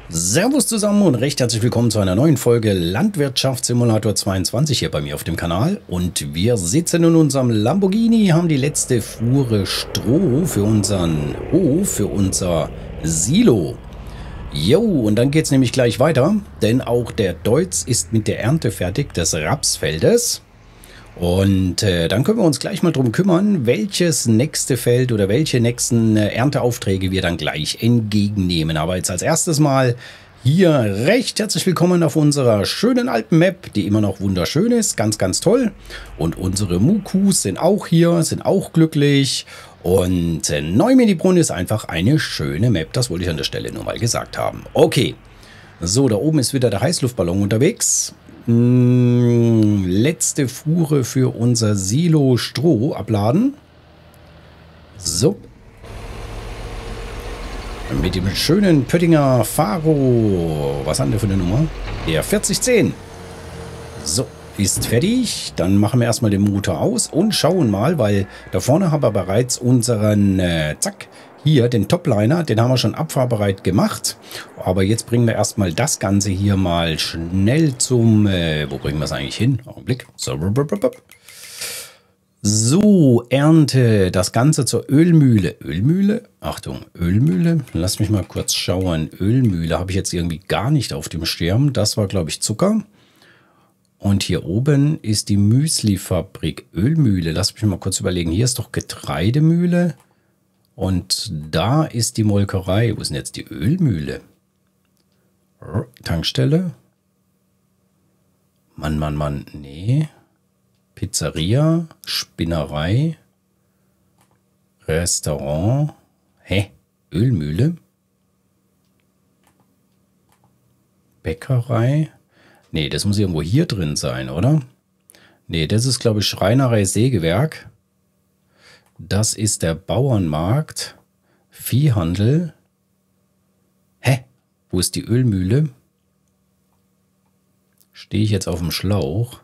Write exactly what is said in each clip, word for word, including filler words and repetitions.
Servus zusammen und recht herzlich willkommen zu einer neuen Folge Landwirtschaftssimulator zweiundzwanzig hier bei mir auf dem Kanal. Und wir sitzen in unserem Lamborghini, haben die letzte Fuhre Stroh für unseren Hof, für unser Silo. Jo, und dann geht es nämlich gleich weiter, denn auch der Deutz ist mit der Ernte fertig des Rapsfeldes. Und äh, dann können wir uns gleich mal drum kümmern, welches nächste Feld oder welche nächsten äh, Ernteaufträge wir dann gleich entgegennehmen. Aber jetzt als erstes mal hier recht herzlich willkommen auf unserer schönen alten Map, die immer noch wunderschön ist, ganz, ganz toll. Und unsere Mukus sind auch hier, sind auch glücklich. Und äh, Neumedibrunn ist einfach eine schöne Map, das wollte ich an der Stelle nur mal gesagt haben. Okay, so, da oben ist wieder der Heißluftballon unterwegs. Letzte Fuhre für unser Silo Stroh abladen. So. Mit dem schönen Pöttinger Faro. Was haben wir für eine Nummer? Der vierzig zehn. So, ist fertig. Dann machen wir erstmal den Motor aus und schauen mal, weil da vorne haben wir bereits unseren, äh, zack, hier den Topliner, den haben wir schon abfahrbereit gemacht. Aber jetzt bringen wir erstmal das Ganze hier mal schnell zum, äh, wo bringen wir es eigentlich hin? Augenblick. So, so, Ernte das Ganze zur Ölmühle. Ölmühle? Achtung, Ölmühle. Lass mich mal kurz schauen. Ölmühle habe ich jetzt irgendwie gar nicht auf dem Schirm. Das war, glaube ich, Zucker. Und hier oben ist die Müslifabrik. Ölmühle. Lass mich mal kurz überlegen. Hier ist doch Getreidemühle. Und da ist die Molkerei. Wo ist denn jetzt die Ölmühle? Tankstelle? Mann, Mann, Mann. Nee. Pizzeria. Spinnerei. Restaurant. Hä? Ölmühle? Bäckerei? Nee, das muss irgendwo hier drin sein, oder? Nee, das ist, glaube ich, Schreinerei Sägewerk. Das ist der Bauernmarkt. Viehhandel. Hä? Wo ist die Ölmühle? Stehe ich jetzt auf dem Schlauch?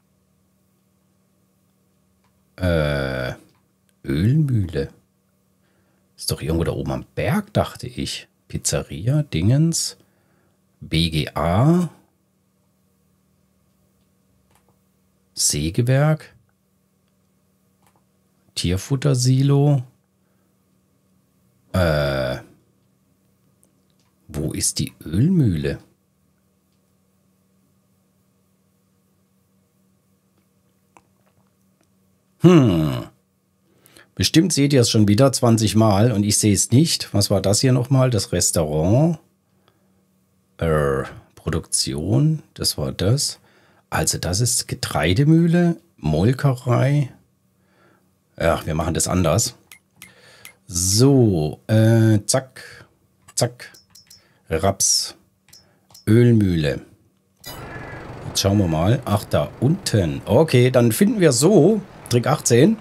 Äh, Ölmühle. Ist doch irgendwo da oben am Berg, dachte ich. Pizzeria, Dingens. B G A. Sägewerk. Tierfuttersilo. Äh, wo ist die Ölmühle? Hm. Bestimmt seht ihr es schon wieder zwanzig Mal und ich sehe es nicht. Was war das hier nochmal? Das Restaurant. Äh, Produktion. Das war das. Also das ist Getreidemühle, Molkerei. Ja, wir machen das anders. So, äh, zack, zack, Raps, Ölmühle. Jetzt schauen wir mal. Ach, da unten. Okay, dann finden wir so, Trick achtzehn.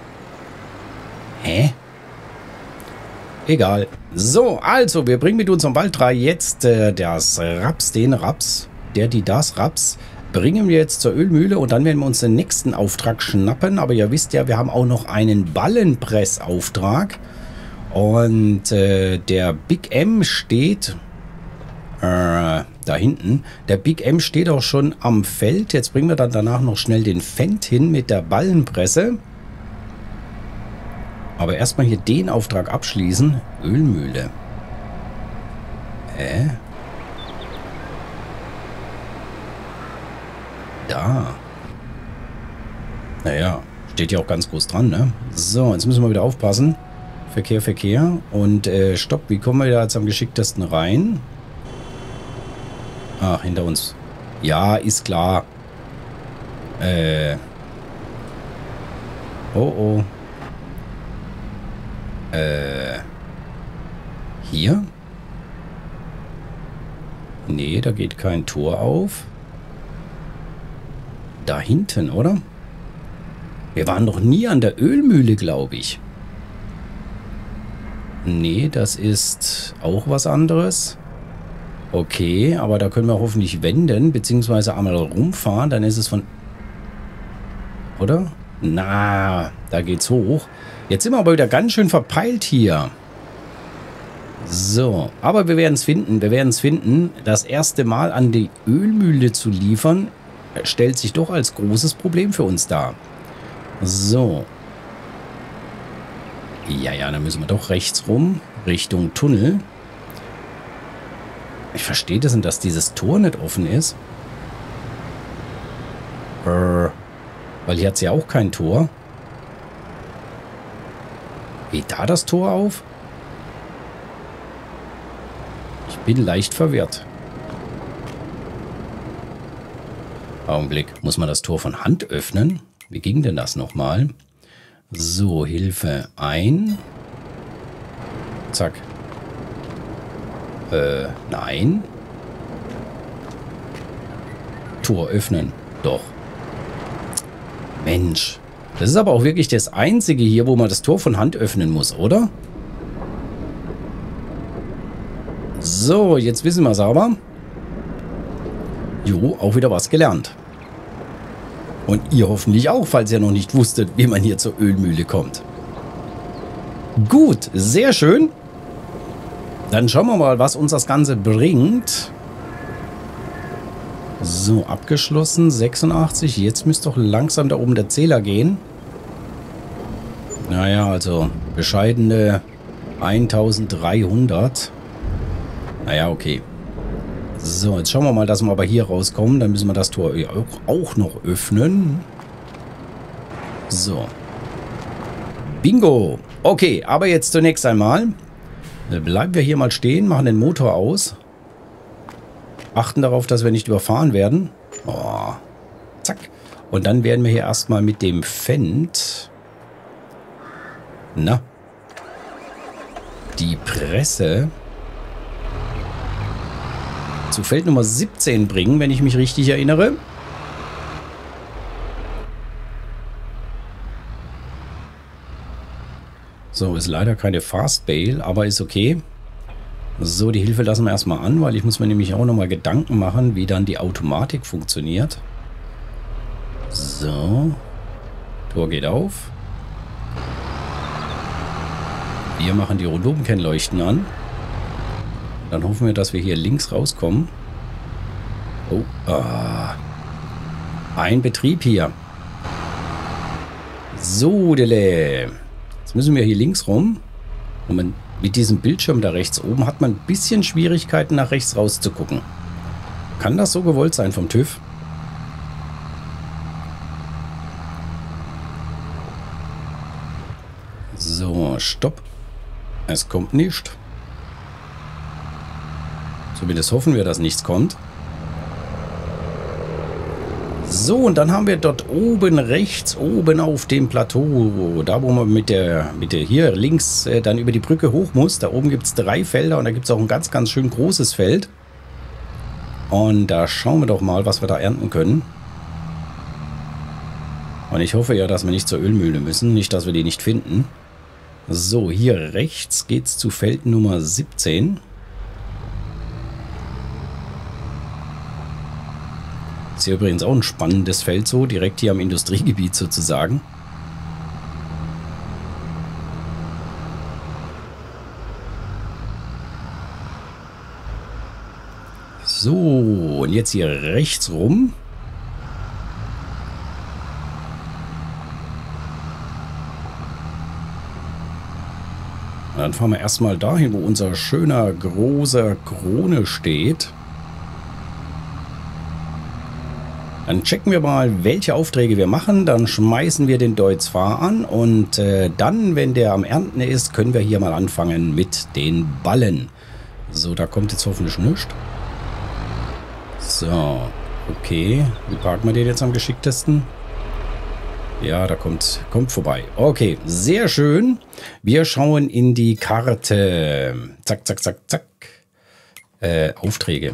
Hä? Egal. So, also, wir bringen mit unserem Walddrei jetzt äh, das Raps, den Raps, der, die, das Raps. Bringen wir jetzt zur Ölmühle und dann werden wir uns den nächsten Auftrag schnappen. Aber ihr wisst ja, wir haben auch noch einen Ballenpressauftrag. Und äh, der Big M steht äh, da hinten. Der Big M steht auch schon am Feld. Jetzt bringen wir dann danach noch schnell den Fendt hin mit der Ballenpresse. Aber erstmal hier den Auftrag abschließen. Ölmühle. Hä? Da. Naja, steht ja auch ganz groß dran, ne? So, jetzt müssen wir wieder aufpassen. Verkehr, Verkehr. Und äh, stopp, wie kommen wir da jetzt am geschicktesten rein? Ach, hinter uns. Ja, ist klar. Äh. Oh, oh. Äh. Hier? Nee, da geht kein Tor auf. Da hinten, oder? Wir waren noch nie an der Ölmühle, glaube ich. Nee, das ist auch was anderes. Okay, aber da können wir hoffentlich wenden, beziehungsweise einmal rumfahren, dann ist es von... Oder? Na, da geht's hoch. Jetzt sind wir aber wieder ganz schön verpeilt hier. So, aber wir werden es finden. Wir werden es finden. Das erste Mal an die Ölmühle zu liefern, stellt sich doch als großes Problem für uns dar. So. Ja, ja, dann müssen wir doch rechts rum, Richtung Tunnel. Ich verstehe das nicht, dass dieses Tor nicht offen ist. Äh, weil hier hat es ja auch kein Tor. Geht da das Tor auf? Ich bin leicht verwirrt. Augenblick. Muss man das Tor von Hand öffnen? Wie ging denn das nochmal? So, Hilfe ein. Zack. Äh, nein. Tor öffnen. Doch. Mensch. Das ist aber auch wirklich das Einzige hier, wo man das Tor von Hand öffnen muss, oder? So, jetzt wissen wir es aber. Jo, auch wieder was gelernt. Und ihr hoffentlich auch, falls ihr noch nicht wusstet, wie man hier zur Ölmühle kommt. Gut, sehr schön. Dann schauen wir mal, was uns das Ganze bringt. So, abgeschlossen, sechsundachtzig. Jetzt müsste doch langsam da oben der Zähler gehen. Naja, also bescheidene eintausenddreihundert. Naja, okay. So, jetzt schauen wir mal, dass wir aber hier rauskommen. Dann müssen wir das Tor auch noch öffnen. So. Bingo. Okay, aber jetzt zunächst einmal bleiben wir hier mal stehen, machen den Motor aus. Achten darauf, dass wir nicht überfahren werden. Oh. Zack. Und dann werden wir hier erstmal mit dem Fendt na die Presse zu Feld Nummer siebzehn bringen, wenn ich mich richtig erinnere. So, ist leider keine Fast Bale, aber ist okay. So, die Hilfe lassen wir erstmal an, weil ich muss mir nämlich auch nochmal Gedanken machen, wie dann die Automatik funktioniert. So. Tor geht auf. Wir machen die Rundumkennleuchten an. Dann hoffen wir, dass wir hier links rauskommen. Oh, ah. Ein Betrieb hier. So, Dele. Jetzt müssen wir hier links rum. Und man, mit diesem Bildschirm da rechts oben hat man ein bisschen Schwierigkeiten, nach rechts rauszugucken. Kann das so gewollt sein vom TÜV? So, stopp. Es kommt nicht. Zumindest hoffen wir, dass nichts kommt. So, und dann haben wir dort oben, rechts oben auf dem Plateau, da wo man mit der, mit der hier links äh, dann über die Brücke hoch muss. Da oben gibt es drei Felder und da gibt es auch ein ganz, ganz schön großes Feld. Und da schauen wir doch mal, was wir da ernten können. Und ich hoffe ja, dass wir nicht zur Ölmühle müssen, nicht, dass wir die nicht finden. So, hier rechts geht es zu Feld Nummer siebzehn. Ist hier übrigens auch ein spannendes Feld so, direkt hier am Industriegebiet sozusagen. So, und jetzt hier rechts rum. Dann fahren wir erstmal dahin, wo unser schöner, großer Krone steht. Dann checken wir mal, welche Aufträge wir machen. Dann schmeißen wir den Deutz-Fahr an. Und äh, dann, wenn der am Ernten ist, können wir hier mal anfangen mit den Ballen. So, da kommt jetzt hoffentlich nichts. So, okay. Wie parken wir den jetzt am geschicktesten? Ja, da kommt, kommt vorbei. Okay, sehr schön. Wir schauen in die Karte. Zack, zack, zack, zack. Äh, Aufträge.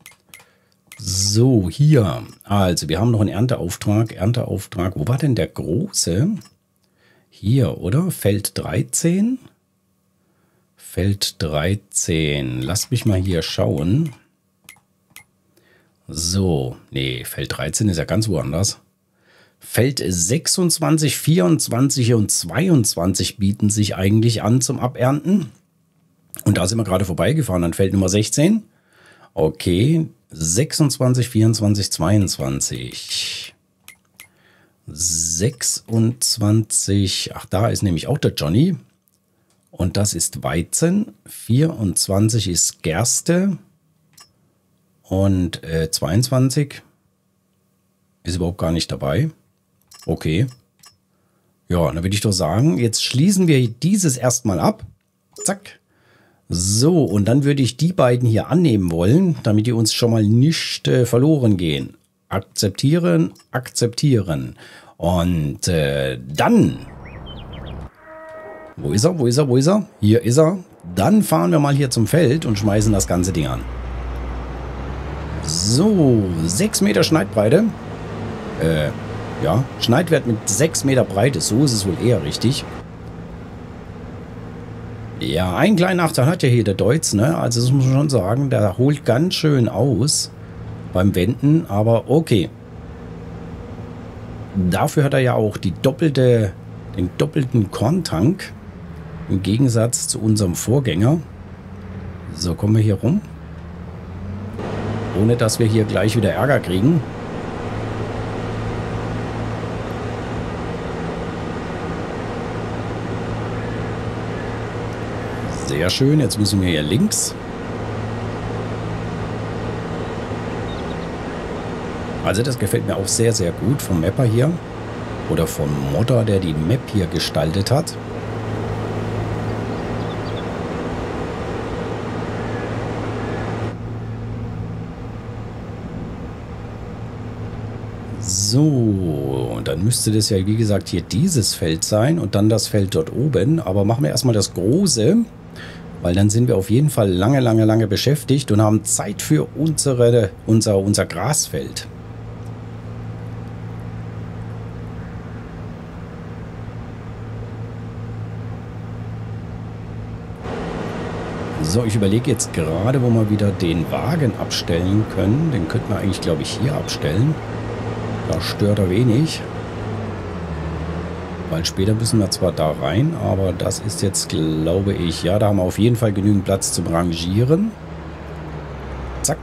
So, hier. Also, wir haben noch einen Ernteauftrag. Ernteauftrag. Wo war denn der große? Hier, oder? Feld dreizehn. Feld dreizehn. Lasst mich mal hier schauen. So. Nee, Feld dreizehn ist ja ganz woanders. Feld sechsundzwanzig, vierundzwanzig und zweiundzwanzig bieten sich eigentlich an zum Abernten. Und da sind wir gerade vorbeigefahren an Feld Nummer sechzehn. Okay, sechsundzwanzig, vierundzwanzig, zweiundzwanzig. sechsundzwanzig, ach, da ist nämlich auch der Johnny. Und das ist Weizen. vierundzwanzig ist Gerste. Und äh, zweiundzwanzig ist überhaupt gar nicht dabei. Okay. Ja, dann würde ich doch sagen, jetzt schließen wir dieses erstmal ab. Zack. So, und dann würde ich die beiden hier annehmen wollen, damit die uns schon mal nicht äh, verloren gehen. Akzeptieren, akzeptieren. Und äh, dann... Wo ist er, wo ist er, wo ist er? Hier ist er. Dann fahren wir mal hier zum Feld und schmeißen das ganze Ding an. So, sechs Meter Schneidbreite. Äh, ja, Schneidwert mit sechs Meter Breite, so ist es wohl eher richtig. Ja, einen kleinen Nachteil hat ja hier der Deutz, ne? Also das muss man schon sagen, der holt ganz schön aus beim Wenden, aber okay. Dafür hat er ja auch die doppelte, den doppelten Korntank, im Gegensatz zu unserem Vorgänger. So, kommen wir hier rum. Ohne dass wir hier gleich wieder Ärger kriegen. Sehr schön, jetzt müssen wir hier links. Also das gefällt mir auch sehr, sehr gut vom Mapper hier. Oder vom Modder, der die Map hier gestaltet hat. So, und dann müsste das ja, wie gesagt, hier dieses Feld sein und dann das Feld dort oben. Aber machen wir erstmal das große. Weil dann sind wir auf jeden Fall lange, lange, lange beschäftigt und haben Zeit für unsere, unser, unser Grasfeld. So, ich überlege jetzt gerade, wo wir wieder den Wagen abstellen können. Den könnten wir eigentlich, glaube ich, hier abstellen. Da stört er wenig. Weil später müssen wir zwar da rein, aber das ist jetzt, glaube ich, ja, da haben wir auf jeden Fall genügend Platz zum Rangieren. Zack.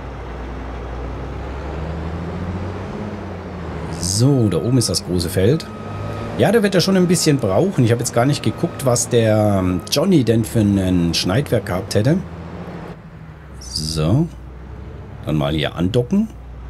So, da oben ist das große Feld. Ja, da wird er schon ein bisschen brauchen. Ich habe jetzt gar nicht geguckt, was der Johnny denn für ein Schneidwerk gehabt hätte. So. Dann mal hier andocken.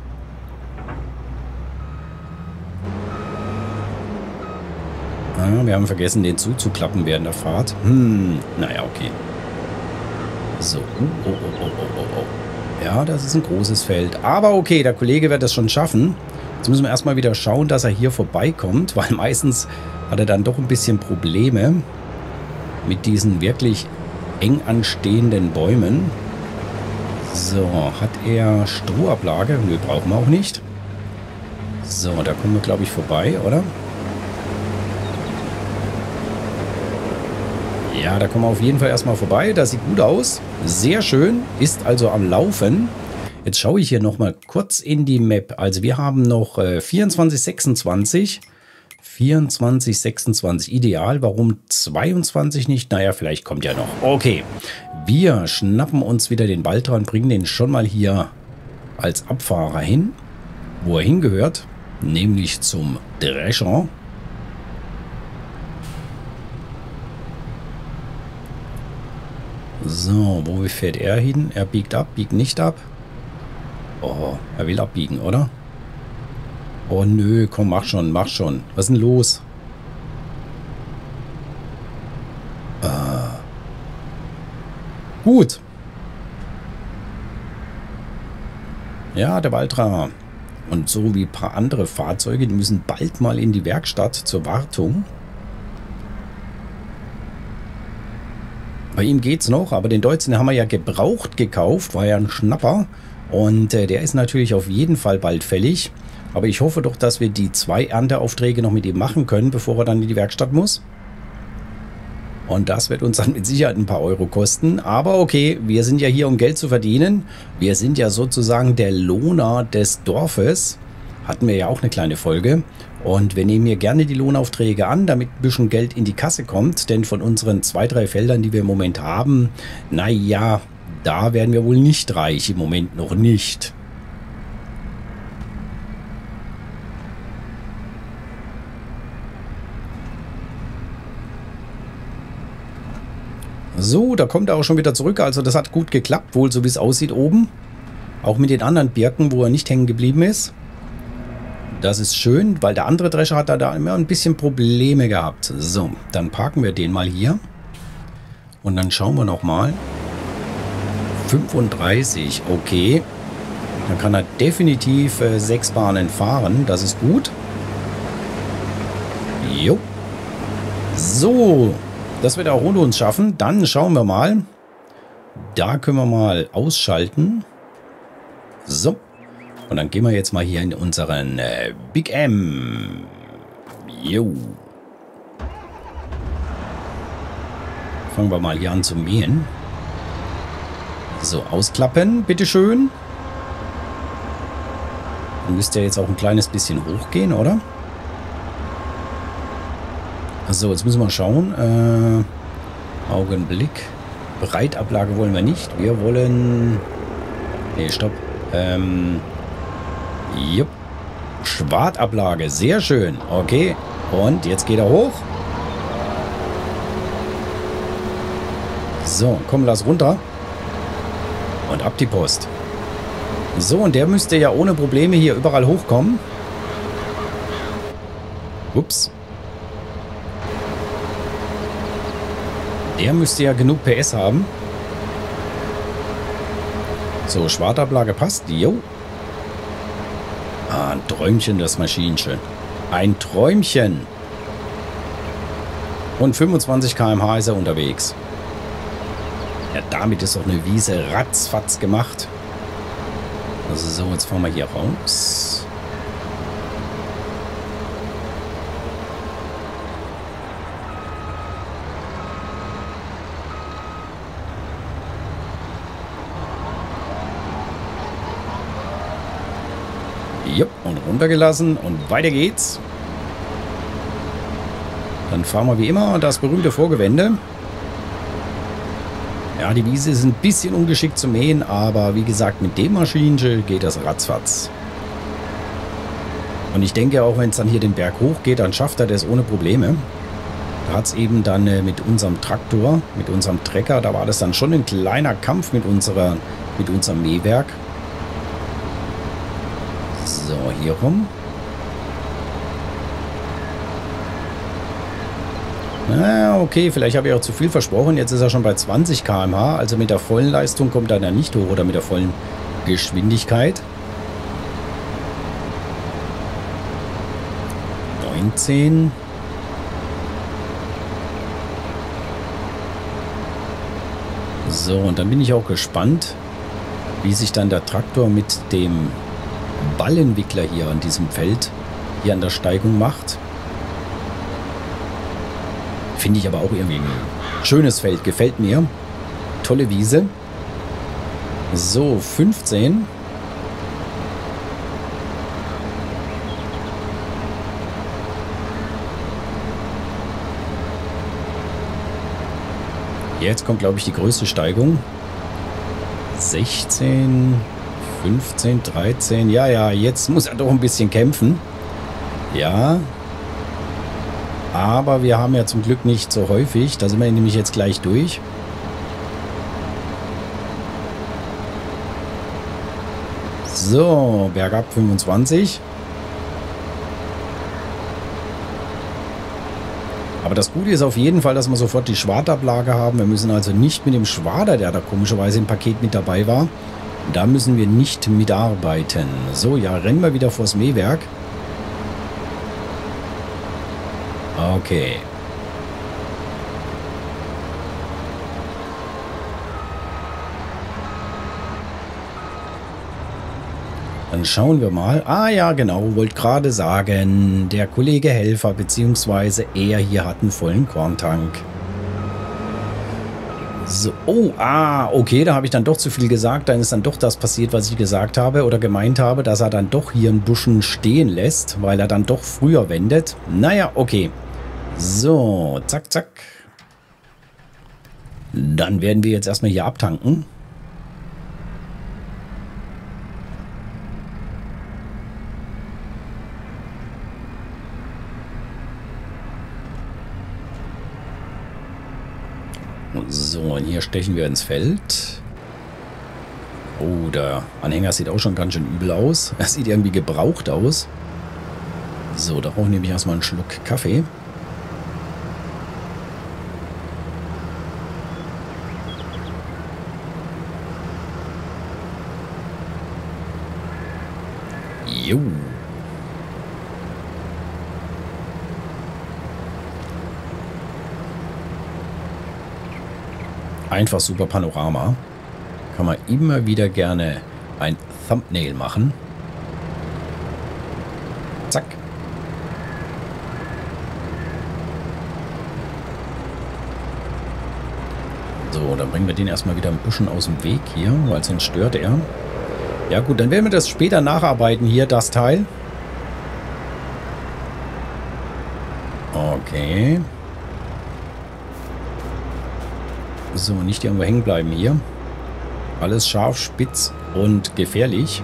Wir haben vergessen, den zuzuklappen während der Fahrt. Hm, naja, okay. So. Oh, oh, oh, oh, oh, oh. Ja, das ist ein großes Feld. Aber okay, der Kollege wird das schon schaffen. Jetzt müssen wir erstmal wieder schauen, dass er hier vorbeikommt, weil meistens hat er dann doch ein bisschen Probleme mit diesen wirklich eng anstehenden Bäumen. So, hat er Strohablage? Nö, brauchen wir auch nicht. So, da kommen wir, glaube ich, vorbei, oder? Ja, da kommen wir auf jeden Fall erstmal vorbei. Das sieht gut aus. Sehr schön. Ist also am Laufen. Jetzt schaue ich hier nochmal kurz in die Map. Also wir haben noch äh, vierundzwanzig, sechsundzwanzig. vierundzwanzig, sechsundzwanzig. Ideal. Warum zweiundzwanzig nicht? Naja, vielleicht kommt ja noch. Okay. Wir schnappen uns wieder den Ball dran, bringen den schon mal hier als Abfahrer hin, wo er hingehört. Nämlich zum Drescher. So, wo fährt er hin? Er biegt ab, biegt nicht ab. Oh, er will abbiegen, oder? Oh nö, komm, mach schon, mach schon. Was ist denn los? Ah. Gut. Ja, der Valtra. Und so wie ein paar andere Fahrzeuge, die müssen bald mal in die Werkstatt zur Wartung. Bei ihm geht's noch, aber den Deutschen den haben wir ja gebraucht gekauft, war ja ein Schnapper. Und äh, der ist natürlich auf jeden Fall bald fällig. Aber ich hoffe doch, dass wir die zwei Ernteaufträge noch mit ihm machen können, bevor er dann in die Werkstatt muss. Und das wird uns dann mit Sicherheit ein paar Euro kosten. Aber okay, wir sind ja hier, um Geld zu verdienen. Wir sind ja sozusagen der Lohner des Dorfes. hatten wir ja auch eine kleine Folge. Und wir nehmen hier gerne die Lohnaufträge an, damit ein bisschen Geld in die Kasse kommt. Denn von unseren zwei, drei Feldern, die wir im Moment haben, naja, da werden wir wohl nicht reich. Im Moment noch nicht. So, da kommt er auch schon wieder zurück. Also das hat gut geklappt, wohl so wie es aussieht oben. Auch mit den anderen Birken, wo er nicht hängen geblieben ist. Das ist schön, weil der andere Drescher hat da, da immer ein bisschen Probleme gehabt. So, dann parken wir den mal hier. Und dann schauen wir nochmal. fünfunddreißig, okay. Dann kann er definitiv äh, sechs Bahnen fahren. Das ist gut. Jo. So. Das wird er auch ohne uns schaffen. Dann schauen wir mal. Da können wir mal ausschalten. So. Und dann gehen wir jetzt mal hier in unseren äh, Big M. Jo. Fangen wir mal hier an zu mähen. So, ausklappen, bitteschön. Dann müsste er jetzt auch ein kleines bisschen hochgehen, oder? So, jetzt müssen wir schauen. Äh, Augenblick. Breitablage wollen wir nicht. Wir wollen... Nee, stopp. Ähm... Jupp. Schwartablage. Sehr schön. Okay. Und jetzt geht er hoch. So, komm, lass runter. Und ab die Post. So, und der müsste ja ohne Probleme hier überall hochkommen. Ups. Der müsste ja genug P S haben. So, Schwartablage passt. Jo. Ah, ein Träumchen, das Maschinchen. Ein Träumchen. Und fünfundzwanzig Kilometer pro Stunde ist er unterwegs. Ja, damit ist doch eine Wiese ratzfatz gemacht. Also so, jetzt fahren wir hier raus. Jupp, und runtergelassen und weiter geht's. Dann fahren wir wie immer das berühmte Vorgewende. Ja, die Wiese ist ein bisschen ungeschickt zu mähen, aber wie gesagt, mit dem Maschinchen geht das ratzfatz. Und ich denke, auch wenn es dann hier den Berg hoch geht, dann schafft er das ohne Probleme. Da hat es eben dann äh, mit unserem Traktor, mit unserem Trecker, da war das dann schon ein kleiner Kampf mit, unserer, mit unserem Mähwerk. So, hier rum. Na, okay, vielleicht habe ich auch zu viel versprochen. Jetzt ist er schon bei zwanzig Kilometer pro Stunde. Also mit der vollen Leistung kommt er dann nicht hoch oder mit der vollen Geschwindigkeit. neunzehn. So, und dann bin ich auch gespannt, wie sich dann der Traktor mit dem Ballentwickler hier an diesem Feld, hier an der Steigung macht. Finde ich aber auch irgendwie ein schönes Feld, gefällt mir. Tolle Wiese. So, fünfzehn. Jetzt kommt, glaube ich, die größte Steigung. sechzehn, fünfzehn, dreizehn. Ja, ja, jetzt muss er doch ein bisschen kämpfen. Ja. Aber wir haben ja zum Glück nicht so häufig. Da sind wir nämlich jetzt gleich durch. So, bergab fünfundzwanzig. Aber das Gute ist auf jeden Fall, dass wir sofort die Schwartablage haben. Wir müssen also nicht mit dem Schwader, der da komischerweise im Paket mit dabei war, da müssen wir nicht mitarbeiten. So, ja, rennen wir wieder vors Mähwerk. Okay. Dann schauen wir mal. Ah ja, genau, wollte gerade sagen, der Kollege Helfer bzw. er hier hat einen vollen Korntank. So, oh, ah, okay, da habe ich dann doch zu viel gesagt. Dann ist dann doch das passiert, was ich gesagt habe oder gemeint habe, dass er dann doch hier ein Buschen stehen lässt, weil er dann doch früher wendet. Naja, okay. So, zack, zack. Dann werden wir jetzt erstmal hier abtanken. So, und hier stechen wir ins Feld. Oh, der Anhänger sieht auch schon ganz schön übel aus. Er sieht irgendwie gebraucht aus. So, da brauche ich nämlich erstmal einen Schluck Kaffee. Jo. Einfach super Panorama. Kann man immer wieder gerne ein Thumbnail machen. Zack. So, dann bringen wir den erstmal wieder ein bisschen aus dem Weg hier, weil sonst stört er. Ja gut, dann werden wir das später nacharbeiten hier, das Teil. Okay. So, nicht irgendwo hängen bleiben hier. Alles scharf, spitz und gefährlich.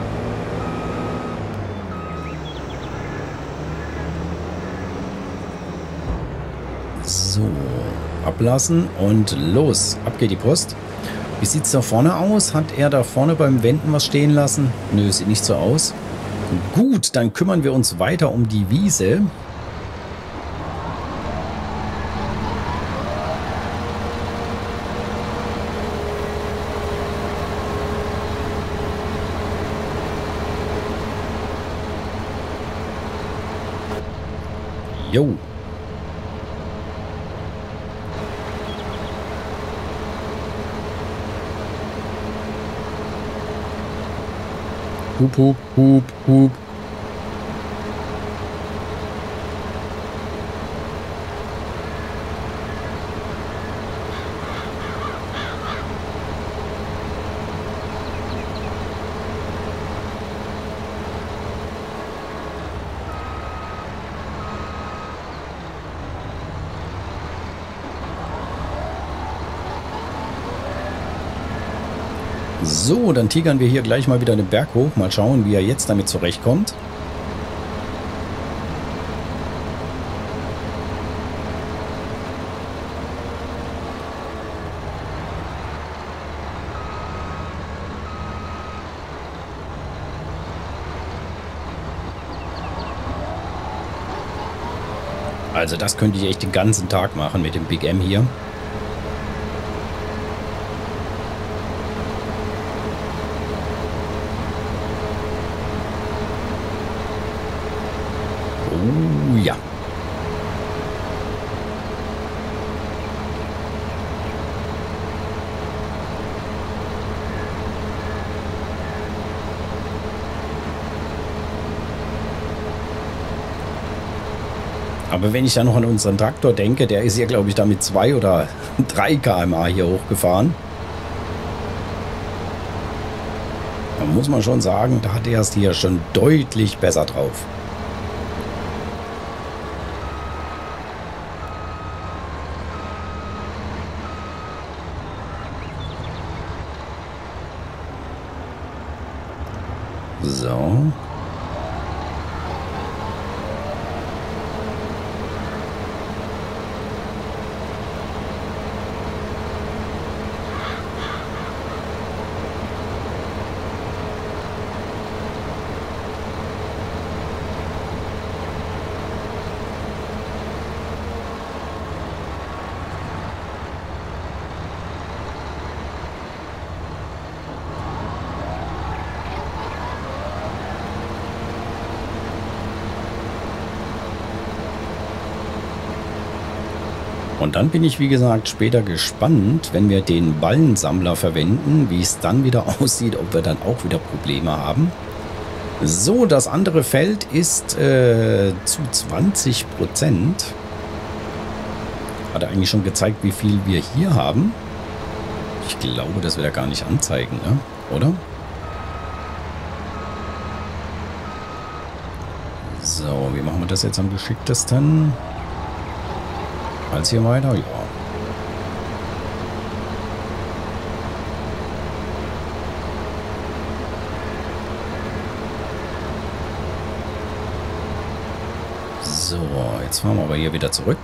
So, ablassen und los. Ab geht die Post. Wie sieht es da vorne aus? Hat er da vorne beim Wenden was stehen lassen? Nö, sieht nicht so aus. Gut, dann kümmern wir uns weiter um die Wiese. Jo. Hup, hup, hup, hup. So, dann tigern wir hier gleich mal wieder den Berg hoch. Mal schauen, wie er jetzt damit zurechtkommt. Also das könnte ich echt den ganzen Tag machen mit dem Big M hier. Oh ja. Aber wenn ich dann noch an unseren Traktor denke, der ist hier, glaube ich, da mit zwei oder drei Kilometer pro Stunde hier hochgefahren. Da muss man schon sagen, da hat er es hier schon deutlich besser drauf. So. Und dann bin ich, wie gesagt, später gespannt, wenn wir den Ballensammler verwenden, wie es dann wieder aussieht, ob wir dann auch wieder Probleme haben. So, das andere Feld ist äh, zu zwanzig Prozent. Hat er eigentlich schon gezeigt, wie viel wir hier haben. Ich glaube, das will er gar nicht anzeigen, ne? Oder? So, wie machen wir das jetzt am geschicktesten? Als hier weiter? Ja. So, jetzt fahren wir aber hier wieder zurück.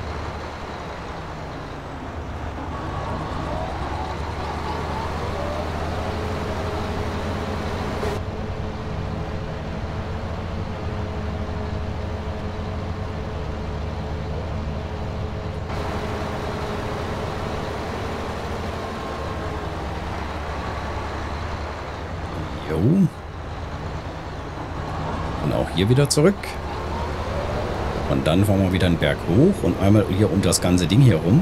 Jo. Und auch hier wieder zurück. Und dann fahren wir wieder einen Berg hoch und einmal hier um das ganze Ding hier rum.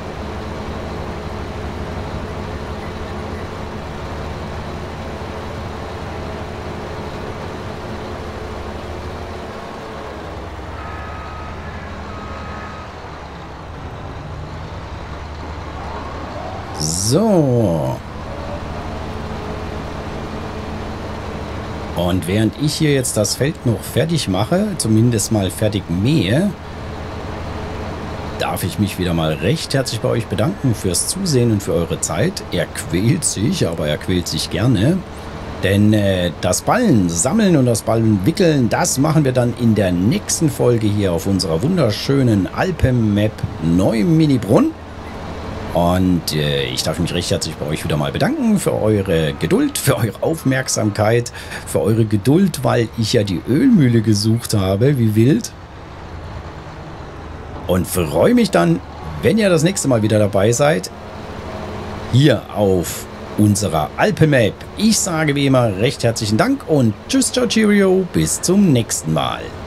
So. Und während ich hier jetzt das Feld noch fertig mache, zumindest mal fertig mähe, darf ich mich wieder mal recht herzlich bei euch bedanken fürs Zusehen und für eure Zeit. Er quält sich, aber er quält sich gerne. Denn äh, das Ballen sammeln und das Ballen wickeln, das machen wir dann in der nächsten Folge hier auf unserer wunderschönen Alpen-Map Neu-Minibrunn. Und äh, ich darf mich recht herzlich bei euch wieder mal bedanken für eure Geduld, für eure Aufmerksamkeit, für eure Geduld, weil ich ja die Ölmühle gesucht habe, wie wild. Und freue mich dann, wenn ihr das nächste Mal wieder dabei seid, hier auf unserer Alpen-Map. Ich sage wie immer recht herzlichen Dank und tschüss, ciao, cheerio, bis zum nächsten Mal.